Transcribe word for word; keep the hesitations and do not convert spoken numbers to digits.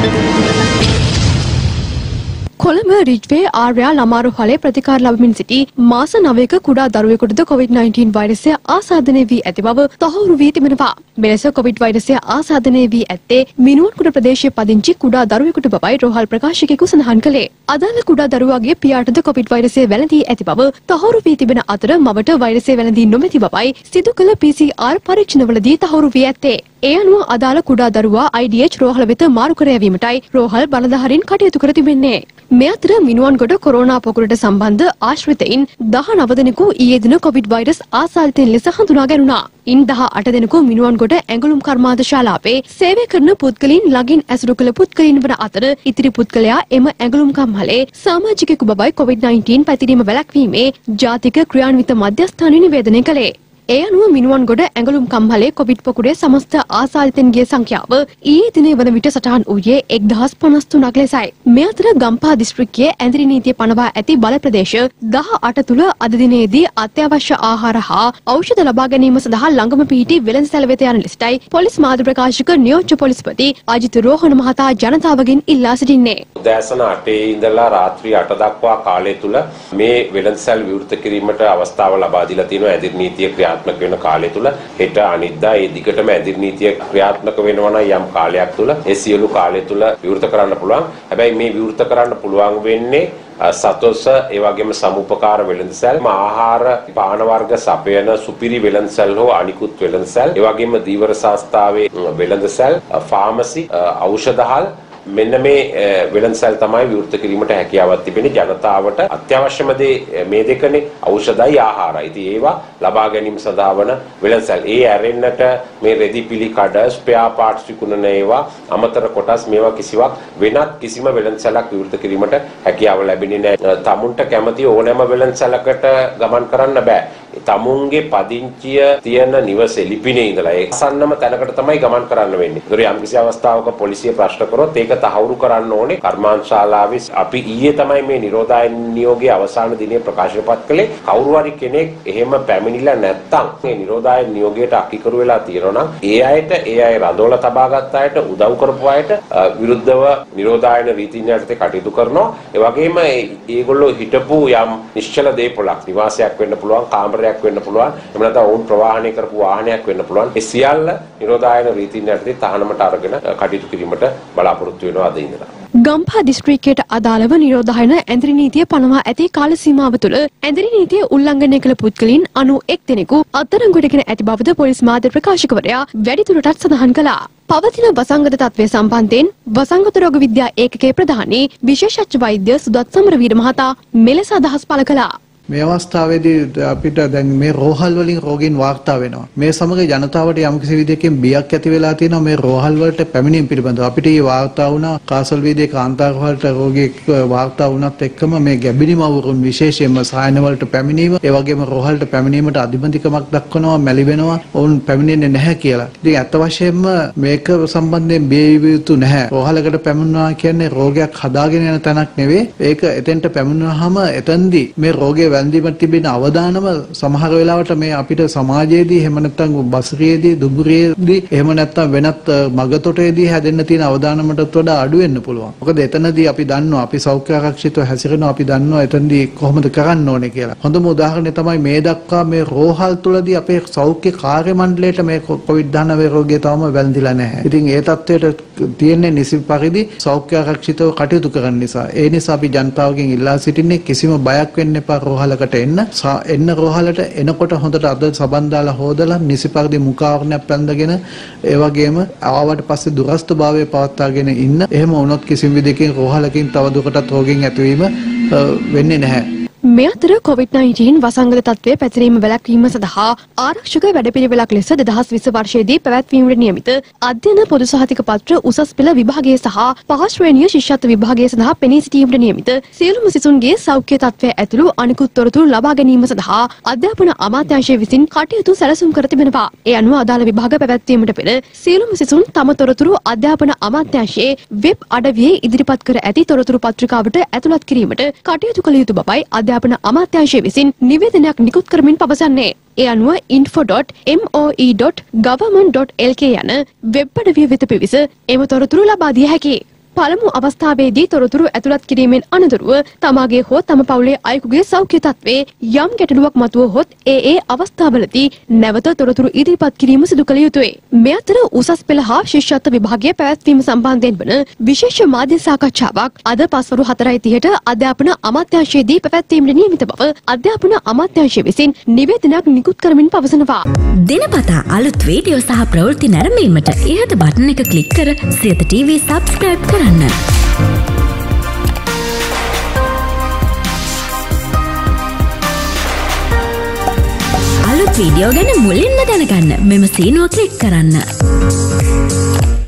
Colombo Ridgeway ආර්යා ළමාරුහලේ ප්‍රතිකාර ලැබමින් සිටි මාස නවයක කුඩා දරුවෙකුටද කොවිඩ් නයින්ටීන් වෛරසය ආසාදනය වී ඇති බව තහවුරු වී තිබෙනවා. මෙලෙස කොවිඩ් වෛරසය ආසාදනය වී ඇත්තේ මිනුවන්කුඩ ප්‍රදේශයේ පදිංචි කුඩා දරුවෙකුට බවයි රෝහල් ප්‍රකාශකයෙකු සඳහන් කළේ. අදාළ කුඩා දරුවාගේ පියාටද කොවිඩ් වෛරසය වැළඳී ඇති බව තහවුරු වී තිබෙන අතර මවට වෛරසය වැළඳී නොමැති බවයි සිදු කළ පී සී ආර් පරීක්ෂණවලදී තහවුරු වී ඇත්තේ. ඒ අනුව අදාළ කුඩා දරුවා ආයි ඩී එච් රෝහල වෙත මාරු කර යැවීමටයි රෝහල් බලධාරීන් කටයුතු කර තිබෙන්නේ. මේ අතර මිනුවන්ගොඩ කොරෝනා පොකුරට සම්බන්ධ ආශ්‍රිතයින් දහනව දෙනෙකු ඊයේ දින කොවිඩ් වෛරස් ආසාදිතයින් ලෙස හඳුනා ගැනුණා. ඉන් දහඅට දෙනෙකු මිනුවන්ගොඩ ඇඟලුම් කර්මාන්ත ශාලාවේ සේවය කරන පුද්ගලයන් ළඟින් ඇසුරු කළ පුද්ගලයන් වන අතර ඉතිරි පුද්ගලයා එම ඇඟලුම් කම්හලේ සමාජිකයෙකු බවයි කොවිඩ් නයින්ටීන් පැතිරීම වැළැක්වීමේ ජාතික ක්‍රියාන්විත මධ්‍යස්ථානය නිවේදනය කළේ. ඒ අනුව මිනුවන්ගොඩ ඇඟලුම් කම්හලේ කොවිඩ් පොකුරේ සමස්ත ආසාදිතයින්ගේ සංඛ්‍යාව ඊයේ දිනේ වන විට සටහන් වූයේ එක්දහස් පනස් තුනක් ලෙසයි. මේ අතර ගම්පහ දිස්ත්‍රික්කයේ ඇඳිරි නීතිය පනවා ඇති බල ප්‍රදේශ දහඅට තුල අද දිනේදී අත්‍යවශ්‍ය ආහාර හා ඖෂධ ලබා ගැනීම සඳහා ළඟම පිහිටි වෙළඳසැල වෙත යන ලෙසටයි පොලිස් මාධ්‍ය ප්‍රකාශක නියෝජ්‍ය පොලිස්පති අජිත් රෝහණ මහතා ජනතාවගෙන් ඉල්ලා සිටින්නේ. උදෑසන අටේ ඉඳලා රාත්‍රී අට දක්වා කාලය තුල මේ වෙළඳසැල් විවෘත කිරීමට අවස්ථාව ලබා දීලා තියෙනවා. ඇඳිරි නීතිය ක්‍රියා ක්‍රියාත්මක වෙන කාලය තුල හෙට අනිද්දා ඒ දිගටම ඇඳිරි නීතිය ක්‍රියාත්මක වෙනවා නම් යම් කාලයක් තුල ඒ සියලු කාලය තුල විවෘත කරන්න පුළුවන්. හැබැයි මේ විවෘත කරන්න පුළුවන් වෙන්නේ සතොස ඒ වගේම සමුපකාර වෙළඳසැල්, ආහාර පාන වර්ග සපයන සුපිරි වෙළඳසැල් හෝ අනිකුත් වෙළඳසැල්, ඒ වගේම දීවර සංස්ථාවේ වෙළඳසැල්, ෆාමසි, ඖෂධහල් මෙන්න මේ වෙළඳසැල් තමයි විවෘත කිරීමට හැකියාවක් තිබෙන්නේ. ජනතාවට අත්‍යවශ්‍යම දේ මේ දෙකනේ, ඖෂධයි ආහාරයි. ඉතින් ඒවා ලබා ගැනීම සඳහා වන වෙළඳසැල්. ඒ ඇරෙන්නට මේ රෙදි පිලි කඩ, ස්පෙයා පාර්ට්ස් විකුණන ඒවා, අමතර කොටස් මේවා කිසිවක් වෙනත් කිසිම වෙළඳසැලක් විවෘත කිරීමට හැකියාව ලැබෙන්නේ නැහැ. තමුන්ට කැමති ඕනෑම වෙළඳසැලකට ගමන් කරන්න බෑ. තමුන්ගේ පදිංචිය තියෙන නිවසේ ලිපිනේ ඉඳලා ඒ අසන්නම තැනකට තමයි ගමන් කරන්න වෙන්නේ. ඒතර යම් කිසි අවස්ථාවක පොලිසිය ප්‍රශ්න කරොත් ඒක තහවුරු කරන්න ඕනේ. කර්මාන්ත ශාලාවේ අපි ඊයේ තමයි මේ නිරෝධායන නියෝගයේ අවසාන දිනේ ප්‍රකාශනපත් කළේ. කවුරු හරි කෙනෙක් එහෙම පැමිණිලා නැත්තම් මේ නිරෝධායන නියෝගයට අකිකරු වෙලා තියෙනවා නම් ඒ අයට ඒ අය රඳවලා තබාගත් අයට උදව් කරපු අයට විරුද්ධව නිරෝධායන රීතීන් යටතේ කටයුතු කරනවා. ඒ වගේම ඒගොල්ලෝ හිටපු යම් නිශ්චල දේපොළක් නිවාසයක් වෙන්න පුළුවන්, කාමරයක් වෙන්න පුළුවන්, එහෙම නැත්නම් වුන් ප්‍රවාහනය කරපු වාහනයක් වෙන්න පුළුවන්. ඒ සියල්ල නිරෝධායන රීතීන් යටතේ තහනමට අරගෙන කටයුතු කිරීමට බලාපොරොත්තු වෙනවා අද ඉඳලා. ගම්පහ දිස්ත්‍රික්කයට අදාළව නිරෝධායන ඇඳිරි නීතිය පනවා ඇති කාල සීමාව තුළ ඇඳිරි නීතිය උල්ලංඝනය කළ පුද්ගලයන් අනූඑක් දෙනෙකු අත්අඩංගුවටගෙන ඇති බවද පොලිස් මාධ්‍ය ප්‍රකාශකවරයා වැඩිදුරටත් සඳහන් කළා. පවතින වසංගත තත්ත්වය සම්බන්ධයෙන් වසංගත රෝග විද්‍යා ඒකකයේ ප්‍රධානී විශේෂඥ වෛද්‍ය සුදත් සමරවීර මහතා මෙලෙස අදහස් පළ කළා. මේ අවස්ථාවේදී අපිට දැන් මේ රෝහල් වලින් රෝගීන් වාර්තා වෙනවා. මේ සමග ජනතාවට යම්කිසි විදිහකින් බියක් ඇති වෙලා තියෙනවා මේ රෝහල් වලට පැමිණීම පිළිබඳව. අපිට මේ වාර්තා වුණා කාසල් වීදියේ කාන්තාර වලට රෝගියෙක් වාර්තා වුණත් එක්කම මේ ගැබිණි මවුරුන් විශේෂයෙන්ම සායන වලට පැමිණීම, ඒ වගේම රෝහල්ට පැමිණීමට අධිබන්ධිකමක් දක්වනවා, මැලි වෙනවා, ඔවුන් පැමිණෙන්නේ නැහැ කියලා. ඉතින් අත් වශයෙන්ම මේක සම්බන්ධයෙන් බිය යුතු නැහැ. රෝහලකට පැමිණුණා කියන්නේ රෝගයක් හදාගෙන යන තැනක් නෙවෙයි. ඒක එතෙන්ට පැමිණුනහම එතෙන්දී මේ රෝගය වැළඳීමට තිබෙන අවදානම සමහර වෙලාවට මේ අපිට සමාජයේදී එහෙම නැත්නම් බස්රියේදී දුඹුරියේදී එහෙම නැත්නම් වෙනත් මගතොටේදී හැදෙන්න තියෙන අවදානමටත් වඩා අඩු වෙන්න පුළුවන්. මොකද එතනදී අපි දන්නවා අපි සෞඛ්‍ය ආරක්ෂිතව හැසිරෙනවා, අපි දන්නවා එතනදී කොහොමද කරන්න ඕනේ කියලා. හොඳම උදාහරණය තමයි මේ දක්වා මේ රෝහල් තුලදී අපේ සෞඛ්‍ය කාර්ය මණ්ඩලයට මේ කොවිඩ් දහනව රෝගය තවම වැළඳිලා නැහැ. ඉතින් ඒ තත්ත්වයට තියෙන්නේ නිසි පරිදි සෞඛ්‍ය ආරක්ෂිතව කටයුතු කරන්න නිසා. ඒ නිසා අපි ජනතාවගෙන් ඉල්ලා සිටින්නේ කිසිම බයක් වෙන්න එපා රෝහලකට එන්න. එන්න රෝහලට එනකොට හොඳට අද සබන් දාලා හොදලා නිසි පරිදි මුඛාවරණයක් පැන්දගෙන ඒ වගේම ආවට පස්සේ දුරස්ථභාවය පවත්වාගෙන ඉන්න. එහෙම වුණොත් කිසිම විදිහකින් රෝහලකින් තව දුරටත් රෝගීන් ඇතිවීම වෙන්නේ නැහැ. මේ අතර කොවිඩ් නයින්ටීන් වසංගත තත්ත්වය පැතිරීම වැළැක්වීම සඳහා ආරක්ෂක වැඩපිළිවෙලක් ලෙස දෙදහස් විස්ස වර්ෂයේදී පැවැත්වීමට නියමිත අධ්‍යයන පොදු සහතික පත්‍ර උසස් පෙළ විභාගයේ සහ පහ ශ්‍රේණිය ශිෂ්‍යත්ව විභාගයේ සඳහා පෙනී සිටීමට නියමිත සියලුම සිසුන්ගේ සෞඛ්‍ය තත්ත්වය ඇතුළු අනිකුත් තොරතුරු ලබා ගැනීම සඳහා අධ්‍යාපන අමාත්‍යාංශය විසින් කටයුතු සැලසුම් කර තිබෙනවා. ඒ අනුව අදාළ විභාග පැවැත්වීමට පෙර සියලුම සිසුන් තම තොරතුරු අධ්‍යාපන අමාත්‍යාංශයේ වෙබ් අඩවියේ ඉදිරිපත් කර ඇති තොරතුරු පත්‍රිකාවට ඇතුළත් කිරීමට කටයුතු කළ යුතු බවයි අධ්‍යාපන අමාත්‍යාංශය විසින් නිවේදනයක් නිකුත් කරමින් පවසන්නේ. ඒ අනුව info dot moe dot government dot lk යන වෙබ් අඩවිය වෙත පිවිස එම තොරතුරු ලබා දිය හැකියි. පළමු අවස්ථාවේදී තොරතුරු ඇතුළත් කිරීමෙන් අනතුරුව තමාගේ හෝ තම පවුලේ අයෙකුගේ සෞඛ්‍ය තත්ත්වයේ යම් ගැටලුවක් මතුවහොත් ඒ ඒ අවස්ථාවලදී නැවත තොරතුරු ඉදිරිපත් කිරීම සිදු කළ යුතුයි. මේ අතර උසස් පෙළ හා ශිෂ්‍යත්ව විභාගයේ පැවැත්වීම සම්බන්ධයෙන් වන විශේෂ මාධ්‍ය සාකච්ඡාවක් අද පස්වරු හතරයි තිහට අධ්‍යාපන අමාත්‍යාංශයේදී පැවැත්වීමට නියමිත බව අධ්‍යාපන අමාත්‍යාංශය විසින් නිවේදනයක් නිකුත් කරමින් පවසනවා. දිනපතා අලුත් වීඩියෝ සහ ප්‍රවෘත්ති නැරඹීමට ඉහත බටන් එක ක්ලික් කර සියත ටීවී සබ්ස්ක්‍රයිබ් කරන්න. අලුත් වීඩියෝ ගැන මුලින්ම දැනගන්න මෙම සීනුව ක්ලික් කරන්න.